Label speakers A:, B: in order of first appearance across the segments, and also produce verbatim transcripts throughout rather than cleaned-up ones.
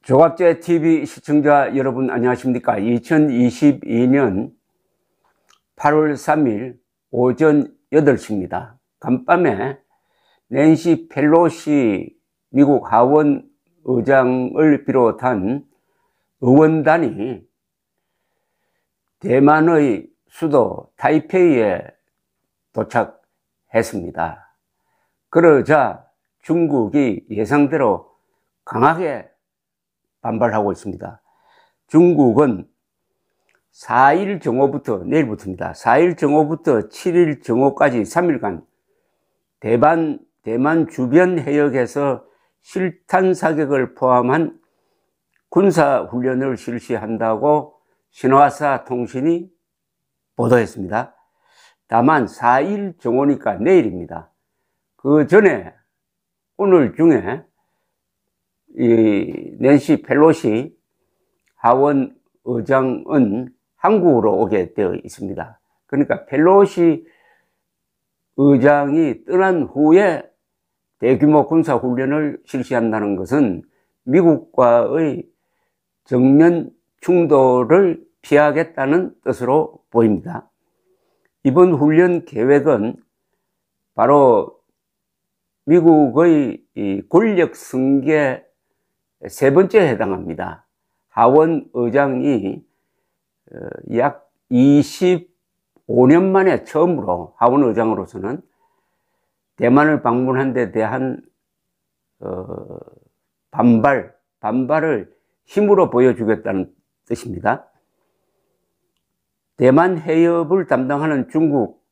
A: 조갑제 티비 시청자 여러분 안녕하십니까? 이천이십이 년 팔월 삼일 오전 여덟 시입니다. 간밤에 낸시 펠로시 미국 하원 의장을 비롯한 의원단이 대만의 수도 타이페이에 도착했습니다. 그러자 중국이 예상대로 강하게 반발하고 있습니다. 중국은 사 일 정오부터, 내일부터입니다. 사 일 정오부터 칠 일 정오까지 삼 일간 대만, 대만 주변 해역에서 실탄 사격을 포함한 군사훈련을 실시한다고 신화사 통신이 보도했습니다. 다만 사 일 정오니까 내일입니다. 그 전에 오늘 중에 이 낸시 펠로시 하원 의장은 한국으로 오게 되어 있습니다. 그러니까 펠로시 의장이 떠난 후에 대규모 군사훈련을 실시한다는 것은 미국과의 정면 충돌을 피하겠다는 뜻으로 보입니다. 이번 훈련 계획은 바로 미국의 이 권력 승계 세 번째에 해당합니다. 하원 의장이 약 이십오 년 만에 처음으로 하원 의장으로서는 대만을 방문한 데 대한 어, 반발, 반발을 힘으로 보여주겠다는 뜻입니다. 대만 해협을 담당하는 중국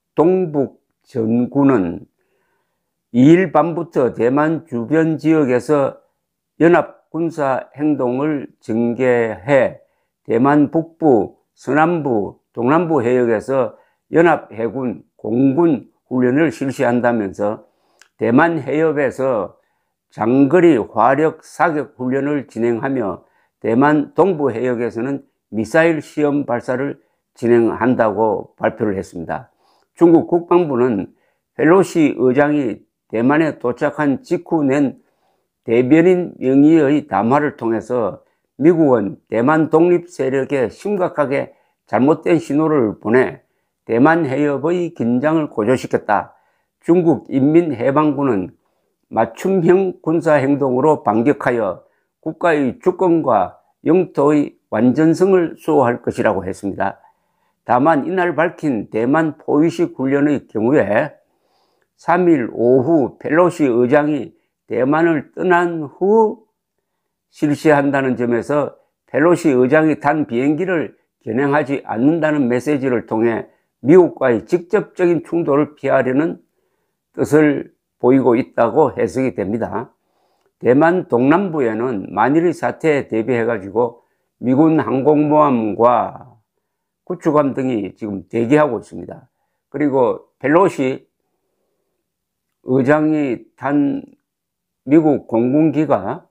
A: 동북전군은 이 일 밤부터 대만 주변 지역에서 연합 군사 행동을 전개해 대만 북부, 서남부, 동남부 해역에서 연합 해군, 공군 훈련을 실시한다면서 대만 해협에서 장거리 화력 사격 훈련을 진행하며 대만 동부 해역에서는 미사일 시험 발사를 진행한다고 발표를 했습니다. 중국 국방부는 펠로시 의장이 대만에 도착한 직후 낸 대변인 명의의 담화를 통해서 미국은 대만 독립 세력에 심각하게 잘못된 신호를 보내 대만 해협의 긴장을 고조시켰다. 중국 인민해방군은 맞춤형 군사행동으로 반격하여 국가의 주권과 영토의 완전성을 수호할 것이라고 했습니다. 다만 이날 밝힌 대만 포위식 훈련의 경우에 삼 일 오후 펠로시 의장이 대만을 떠난 후 실시한다는 점에서 펠로시 의장이 탄 비행기를 견행하지 않는다는 메시지를 통해 미국과의 직접적인 충돌을 피하려는 뜻을 보이고 있다고 해석이 됩니다. 대만 동남부에는 만일의 사태에 대비해 가지고 미군 항공모함과 구축함 등이 지금 대기하고 있습니다. 그리고 펠로시 의장이 탄 미국 공군기가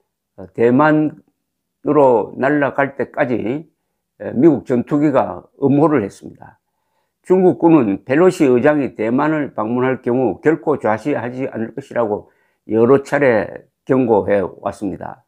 A: 대만으로 날아갈 때까지 미국 전투기가 음호를 했습니다. 중국군은 펠로시 의장이 대만을 방문할 경우 결코 좌시하지 않을 것이라고 여러 차례 경고해 왔습니다.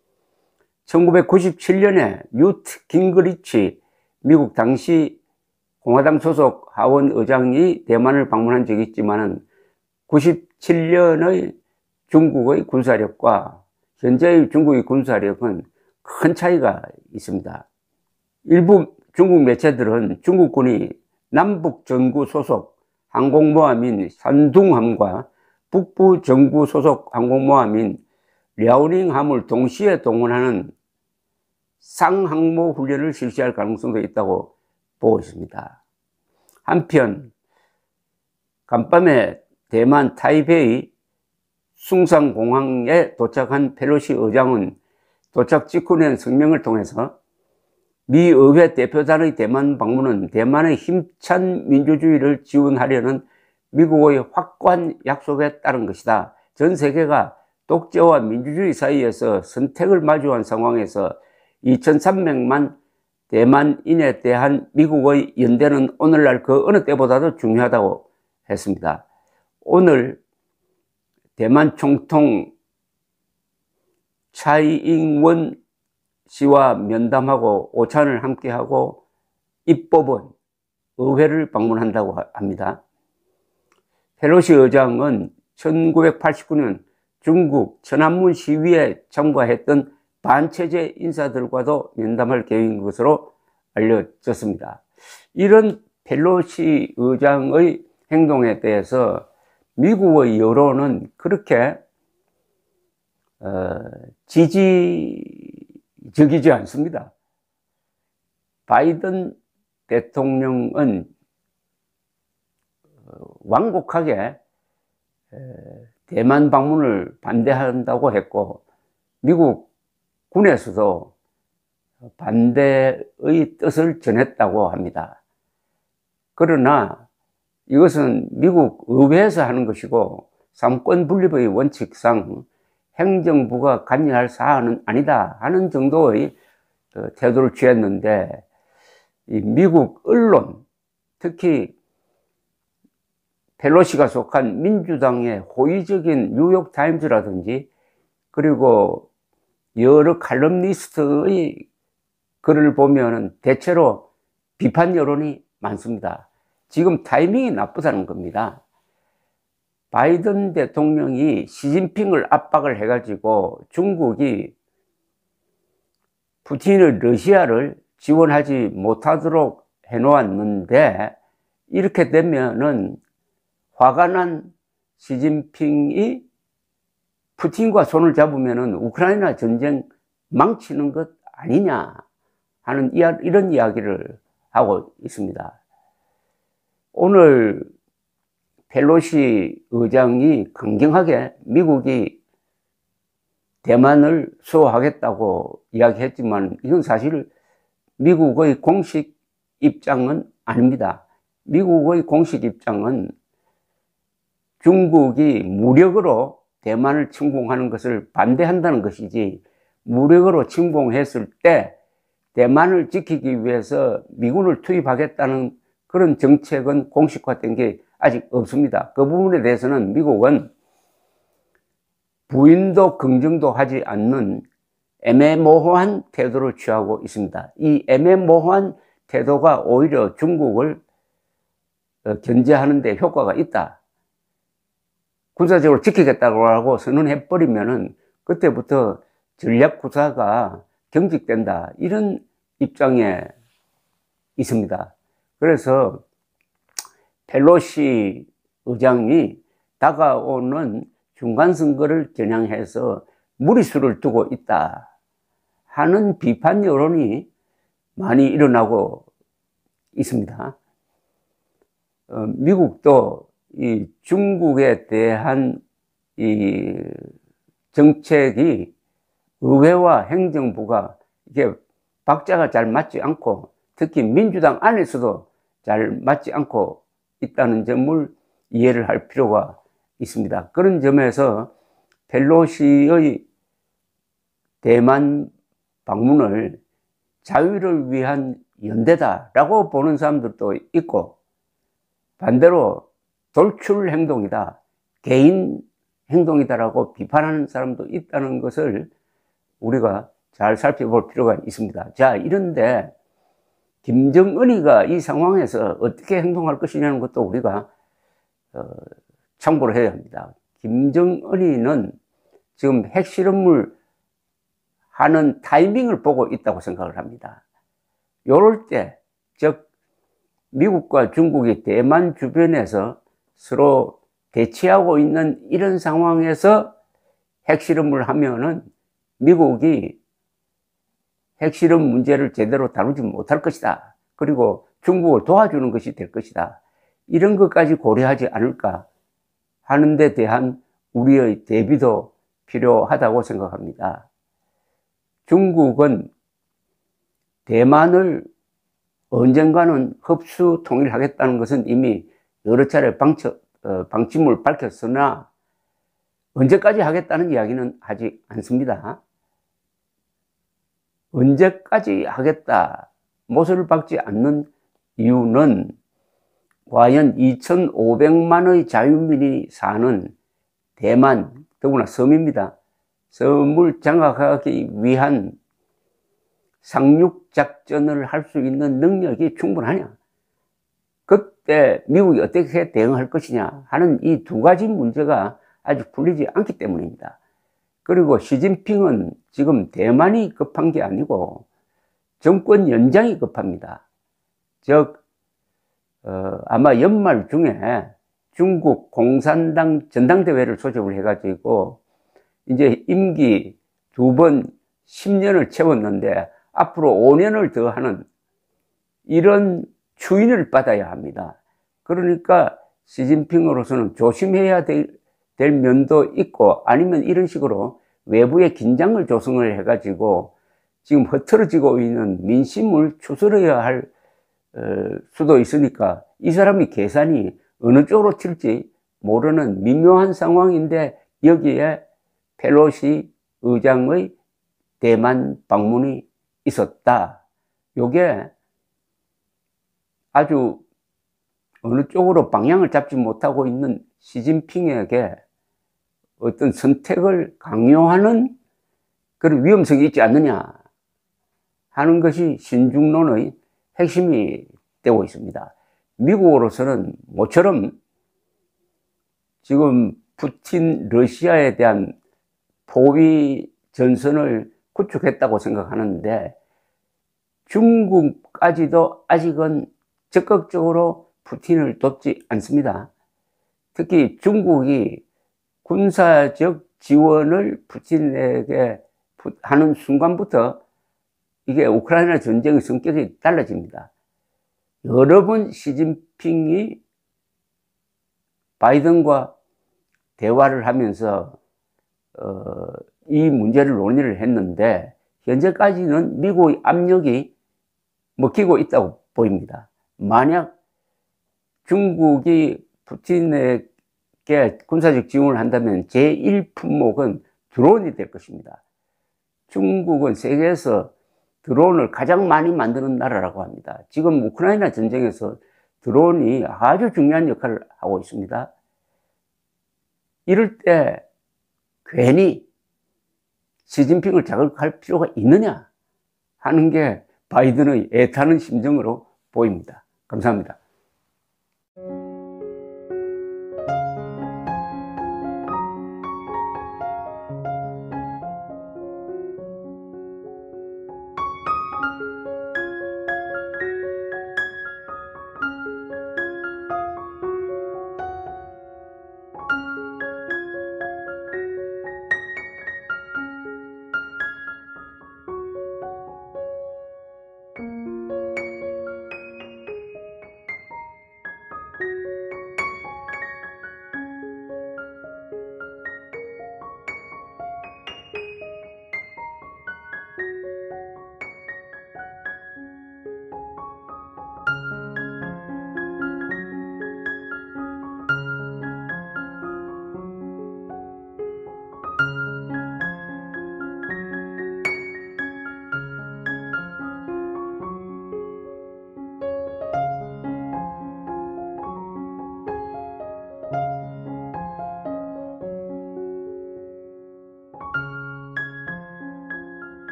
A: 천구백구십칠 년에 뉴트 깅그리치 미국 당시 공화당 소속 하원 의장이 대만을 방문한 적이 있지만은 구십칠 년의 중국의 군사력과 현재의 중국의 군사력은 큰 차이가 있습니다. 일부 중국 매체들은 중국군이 남북전구 소속 항공모함인 산둥함과 북부 전구 소속 항공모함인 랴오닝함을 동시에 동원하는 쌍항모 훈련을 실시할 가능성도 있다고 보고 있습니다. 한편 간밤에 대만 타이베이 숭상공항에 도착한 펠로시 의장은 도착 직후 낸 성명을 통해서 미 의회 대표단의 대만 방문은 대만의 힘찬 민주주의를 지원하려는 미국의 확고한 약속에 따른 것이다. 전 세계가 독재와 민주주의 사이에서 선택을 마주한 상황에서 이천삼백만 대만인에 대한 미국의 연대는 오늘날 그 어느 때보다도 중요하다고 했습니다. 오늘 대만 총통 차이잉원 씨와 면담하고 오찬을 함께하고 입법원, 의회를 방문한다고 합니다. 펠로시 의장은 천구백팔십구 년 중국 천안문 시위에 참가했던 반체제 인사들과도 면담할 계획인 것으로 알려졌습니다. 이런 펠로시 의장의 행동에 대해서 미국의 여론은 그렇게 어, 지지적이지 않습니다. 바이든 대통령은 완곡하게 대만 방문을 반대한다고 했고, 미국 군에서도 반대의 뜻을 전했다고 합니다. 그러나 이것은 미국 의회에서 하는 것이고 삼권 분립의 원칙상 행정부가 관여할 사안은 아니다 하는 정도의 태도를 취했는데, 이 미국 언론, 특히 펠로시가 속한 민주당의 호의적인 뉴욕타임즈라든지 그리고 여러 칼럼니스트의 글을 보면 대체로 비판 여론이 많습니다. 지금 타이밍이 나쁘다는 겁니다. 바이든 대통령이 시진핑을 압박을 해가지고 중국이 푸틴의 러시아를 지원하지 못하도록 해놓았는데, 이렇게 되면은 화가 난 시진핑이 푸틴과 손을 잡으면은 우크라이나 전쟁 망치는 것 아니냐 하는 이야, 이런 이야기를 하고 있습니다. 오늘 펠로시 의장이 강경하게 미국이 대만을 수호하겠다고 이야기했지만 이건 사실 미국의 공식 입장은 아닙니다. 미국의 공식 입장은 중국이 무력으로 대만을 침공하는 것을 반대한다는 것이지, 무력으로 침공했을 때 대만을 지키기 위해서 미군을 투입하겠다는 그런 정책은 공식화된 게 아직 없습니다. 그 부분에 대해서는 미국은 부인도 긍정도 하지 않는 애매모호한 태도를 취하고 있습니다. 이 애매모호한 태도가 오히려 중국을 견제하는 데 효과가 있다. 군사적으로 지키겠다고 하고 선언해버리면은 그때부터 전략구사가 경직된다. 이런 입장에 있습니다. 그래서 펠로시 의장이 다가오는 중간선거를 겨냥해서 무리수를 두고 있다 하는 비판 여론이 많이 일어나고 있습니다. 어, 미국도 이 중국에 대한 이 정책이 의회와 행정부가 이게 박자가 잘 맞지 않고, 특히 민주당 안에서도 잘 맞지 않고 있다는 점을 이해를 할 필요가 있습니다. 그런 점에서 펠로시의 대만 방문을 자유를 위한 연대다라고 보는 사람들도 있고, 반대로 돌출 행동이다, 개인 행동이다라고 비판하는 사람도 있다는 것을 우리가 잘 살펴볼 필요가 있습니다. 자, 이런데 김정은이가 이 상황에서 어떻게 행동할 것이냐는 것도 우리가 어, 참고를 해야 합니다. 김정은이는 지금 핵실험을 하는 타이밍을 보고 있다고 생각을 합니다. 요럴 때, 즉 미국과 중국이 대만 주변에서 서로 대치하고 있는 이런 상황에서 핵실험을 하면은 미국이 핵실험 문제를 제대로 다루지 못할 것이다. 그리고 중국을 도와주는 것이 될 것이다. 이런 것까지 고려하지 않을까 하는 데 대한 우리의 대비도 필요하다고 생각합니다. 중국은 대만을 언젠가는 흡수 통일하겠다는 것은 이미 여러 차례 방처, 어, 방침을 밝혔으나 언제까지 하겠다는 이야기는 하지 않습니다. 언제까지 하겠다, 못을 박지 않는 이유는 과연 이천오백만의 자유민이 사는 대만, 더구나 섬입니다. 섬을 장악하기 위한 상륙작전을 할 수 있는 능력이 충분하냐? 그때 미국이 어떻게 대응할 것이냐 하는 이 두 가지 문제가 아직 풀리지 않기 때문입니다. 그리고 시진핑은 지금 대만이 급한 게 아니고 정권 연장이 급합니다. 즉 어, 아마 연말 중에 중국 공산당 전당대회를 소집을 해가지고 이제 임기 두 번 십 년을 채웠는데 앞으로 오 년을 더 하는 이런 추인을 받아야 합니다. 그러니까 시진핑으로서는 조심해야 될, 될 면도 있고, 아니면 이런 식으로 외부의 긴장을 조성을 해가지고 지금 흐트러지고 있는 민심을 추스려야 할 어, 수도 있으니까 이 사람이 계산이 어느 쪽으로 튈지 모르는 미묘한 상황인데, 여기에 펠로시 의장의 대만 방문이 있었다. 요게 아주 어느 쪽으로 방향을 잡지 못하고 있는 시진핑에게 어떤 선택을 강요하는 그런 위험성이 있지 않느냐 하는 것이 신중론의 핵심이 되고 있습니다. 미국으로서는 모처럼 지금 푸틴 러시아에 대한 포위 전선을 구축했다고 생각하는데, 중국까지도 아직은 적극적으로 푸틴을 돕지 않습니다. 특히 중국이 군사적 지원을 푸틴에게 하는 순간부터 이게 우크라이나 전쟁의 성격이 달라집니다. 여러 번 시진핑이 바이든과 대화를 하면서 어, 이 문제를 논의를 했는데, 현재까지는 미국의 압력이 먹히고 있다고 보입니다. 만약 중국이 푸틴에게 군사적 지원을 한다면 제일 품목은 드론이 될 것입니다. 중국은 세계에서 드론을 가장 많이 만드는 나라라고 합니다. 지금 우크라이나 전쟁에서 드론이 아주 중요한 역할을 하고 있습니다. 이럴 때 괜히 시진핑을 자극할 필요가 있느냐 하는 게 바이든의 애타는 심정으로 보입니다. 감사합니다.